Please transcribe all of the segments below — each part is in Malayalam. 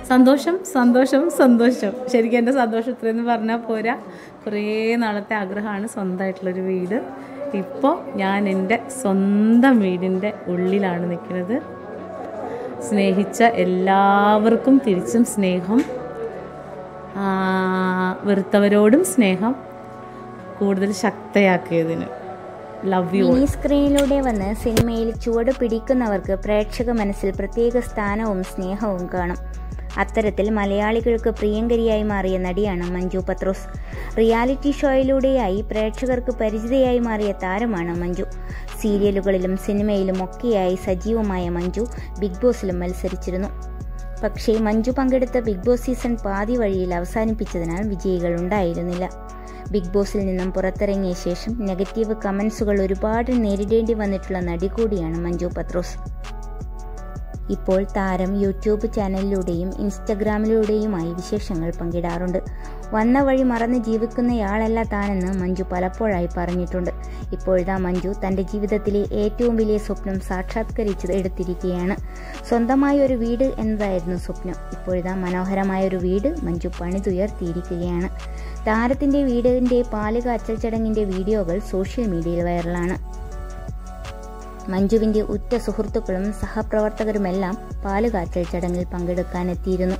സന്തോഷം സന്തോഷം സന്തോഷം. ശരിക്കും എൻ്റെ സന്തോഷം ഇത്രയെന്ന് പറഞ്ഞാൽ പോരാ. കുറേ നാളത്തെ ആഗ്രഹമാണ് സ്വന്തമായിട്ടുള്ളൊരു വീട്. ഇപ്പോൾ ഞാൻ എൻ്റെ സ്വന്തം വീടിൻ്റെ ഉള്ളിലാണ് നിൽക്കുന്നത്. സ്നേഹിച്ച എല്ലാവർക്കും തിരിച്ചും സ്നേഹം, വെറുത്തവരോടും സ്നേഹം കൂടുതൽ ശക്തയാക്കിയതിന് ലവ് യു. മിനി സ്ക്രീനിലൂടെ വന്ന് സിനിമയിൽ ചുവട് പിടിക്കുന്നവർക്ക് പ്രേക്ഷക മനസ്സിൽ പ്രത്യേക സ്ഥാനവും സ്നേഹവും കാണും. അത്തരത്തിൽ മലയാളികൾക്ക് പ്രിയങ്കരിയായി മാറിയ നടിയാണ് മഞ്ജു പത്രോസ്. റിയാലിറ്റി ഷോയിലൂടെയായി പ്രേക്ഷകർക്ക് പരിചിതയായി മാറിയ താരമാണ് മഞ്ജു. സീരിയലുകളിലും സിനിമയിലും ഒക്കെയായി സജീവമായ മഞ്ജു ബിഗ് ബോസിലും മത്സരിച്ചിരുന്നു. പക്ഷേ മഞ്ജു പങ്കെടുത്ത ബിഗ് ബോസ് സീസൺ പാതി വഴിയിൽ അവസാനിപ്പിച്ചതിനാൽ വിജയികൾ ഉണ്ടായിരുന്നില്ല. ബിഗ് ബോസിൽ നിന്നും പുറത്തിറങ്ങിയ ശേഷം നെഗറ്റീവ് കമൻസുകൾ ഒരുപാട് നേരിടേണ്ടി വന്നിട്ടുള്ള നടി കൂടിയാണ് മഞ്ജു പത്രോസ്. ഇപ്പോൾ താരം യൂട്യൂബ് ചാനലിലൂടെയും ഇൻസ്റ്റഗ്രാമിലൂടെയുമായി വിശേഷങ്ങൾ പങ്കിടാറുണ്ട്. വന്ന വഴി മറന്ന് ജീവിക്കുന്നയാളല്ല താനെന്ന് മഞ്ജു പലപ്പോഴായി പറഞ്ഞിട്ടുണ്ട്. ഇപ്പോഴാ മഞ്ജു തൻ്റെ ജീവിതത്തിലെ ഏറ്റവും വലിയ സ്വപ്നം സാക്ഷാത്കരിച്ച് എടുത്തിരിക്കുകയാണ്. സ്വന്തമായ ഒരു വീട് എന്നതായിരുന്നു സ്വപ്നം. ഇപ്പോഴാ മനോഹരമായൊരു വീട് മഞ്ജു പണിതുയർത്തിയിരിക്കുകയാണ്. താരത്തിൻ്റെ വീടിൻ്റെ പാലുകാച്ചൽ ചടങ്ങിൻ്റെ വീഡിയോകൾ സോഷ്യൽ മീഡിയയിൽ വൈറലാണ്. മഞ്ജുവിൻ്റെ ഉറ്റ സുഹൃത്തുക്കളും സഹപ്രവർത്തകരുമെല്ലാം പാലുകാച്ചൽ ചടങ്ങിൽ പങ്കെടുക്കാനെത്തിയിരുന്നു.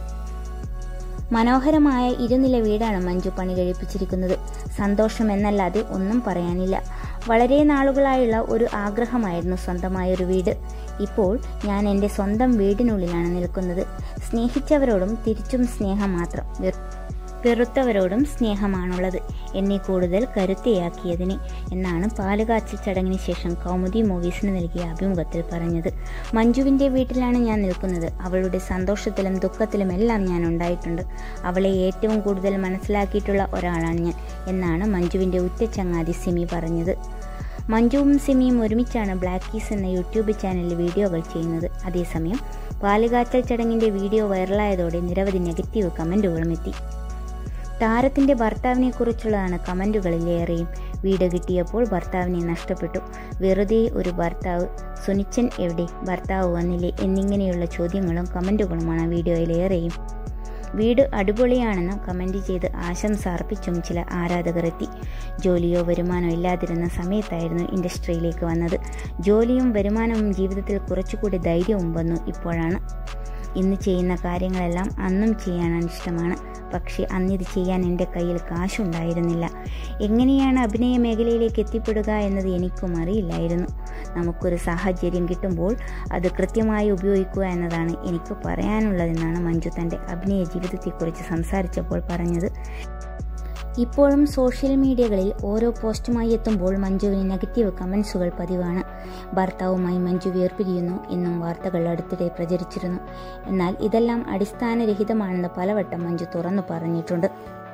മനോഹരമായ ഇരുനില വീടാണ് മഞ്ജു പണി കഴിപ്പിച്ചിരിക്കുന്നത്. സന്തോഷം എന്നല്ലാതെ ഒന്നും പറയാനില്ല. വളരെ നാളുകളായുള്ള ഒരു ആഗ്രഹമായിരുന്നു സ്വന്തമായൊരു വീട്. ഇപ്പോൾ ഞാൻ എൻ്റെ സ്വന്തം വീടിനുള്ളിലാണ് നിൽക്കുന്നത്. സ്നേഹിച്ചവരോടും തിരിച്ചും സ്നേഹം മാത്രം, വെറുത്തവരോടും സ്നേഹമാണുള്ളത്. എന്നെ കൂടുതൽ കരുത്തയാക്കിയതിന് എന്നാണ് പാലുകാച്ചൽ ചടങ്ങിന് ശേഷം കൗമുദി മൂവീസിന് നൽകിയ അഭിമുഖത്തിൽ പറഞ്ഞത്. മഞ്ജുവിൻ്റെ വീട്ടിലാണ് ഞാൻ നിൽക്കുന്നത്. അവളുടെ സന്തോഷത്തിലും ദുഃഖത്തിലും എല്ലാം ഞാൻ ഉണ്ടായിട്ടുണ്ട്. അവളെ ഏറ്റവും കൂടുതൽ മനസ്സിലാക്കിയിട്ടുള്ള ഒരാളാണ് ഞാൻ എന്നാണ് മഞ്ജുവിൻ്റെ ഉറ്റ ചങ്ങാതി സിമി പറഞ്ഞത്. മഞ്ജുവും സിമിയും ഒരുമിച്ചാണ് ബ്ലാക്ക് കീസ് എന്ന യൂട്യൂബ് ചാനലിൽ വീഡിയോകൾ ചെയ്യുന്നത്. അതേസമയം പാലുകാച്ചൽ ചടങ്ങിൻ്റെ വീഡിയോ വൈറലായതോടെ നിരവധി നെഗറ്റീവ് കമൻറ്റുകളും എത്തി. താരത്തിൻ്റെ ഭർത്താവിനെ കുറിച്ചുള്ളതാണ് കമൻറ്റുകളിലേറെയും. വീട് കിട്ടിയപ്പോൾ ഭർത്താവിനെ നഷ്ടപ്പെട്ടു, വെറുതെ ഒരു ഭർത്താവ്, സുനിച്ചൻ എവിടെ, ഭർത്താവ് വന്നില്ലേ എന്നിങ്ങനെയുള്ള ചോദ്യങ്ങളും കമൻറ്റുകളുമാണ് വീഡിയോയിലേറെയും. വീട് അടിപൊളിയാണെന്ന് കമൻറ്റ് ചെയ്ത് ആശംസ അർപ്പിച്ചും ചില ആരാധകർ എത്തി. ജോലിയോ വരുമാനമോ ഇല്ലാതിരുന്ന സമയത്തായിരുന്നു ഇൻഡസ്ട്രിയിലേക്ക് വന്നത്. ജോലിയും വരുമാനവും ജീവിതത്തിൽ കുറച്ചുകൂടി ധൈര്യവും വന്നു ഇപ്പോഴാണ്. ഇന്ന് ചെയ്യുന്ന കാര്യങ്ങളെല്ലാം അന്നും ചെയ്യാനാണ് ഇഷ്ടമാണ്. പക്ഷേ അന്നിത് ചെയ്യാൻ എൻ്റെ കയ്യിൽ കാശുണ്ടായിരുന്നില്ല. എങ്ങനെയാണ് അഭിനയ മേഖലയിലേക്ക് എത്തിപ്പെടുക എന്നത് എനിക്കും അറിയില്ലായിരുന്നു. നമുക്കൊരു സാഹചര്യം കിട്ടുമ്പോൾ അത് കൃത്യമായി ഉപയോഗിക്കുക എന്നതാണ് എനിക്ക് പറയാനുള്ളതെന്നാണ് മഞ്ജു തൻ്റെ അഭിനയ ജീവിതത്തെക്കുറിച്ച് സംസാരിച്ചപ്പോൾ പറഞ്ഞത്. ഇപ്പോഴും സോഷ്യൽ മീഡിയകളിൽ ഓരോ പോസ്റ്റുമായി എത്തുമ്പോൾ മഞ്ജുവിന് നെഗറ്റീവ് കമൻസുകൾ പതിവാണ്. ഭർത്താവുമായി മഞ്ജു വേർപിരിയുന്നു എന്നും വാർത്തകൾ അടുത്തിടെ പ്രചരിച്ചിരുന്നു. എന്നാൽ ഇതെല്ലാം അടിസ്ഥാനരഹിതമാണെന്ന് പലവട്ടം മഞ്ജു തുറന്നു പറഞ്ഞിട്ടുണ്ട്.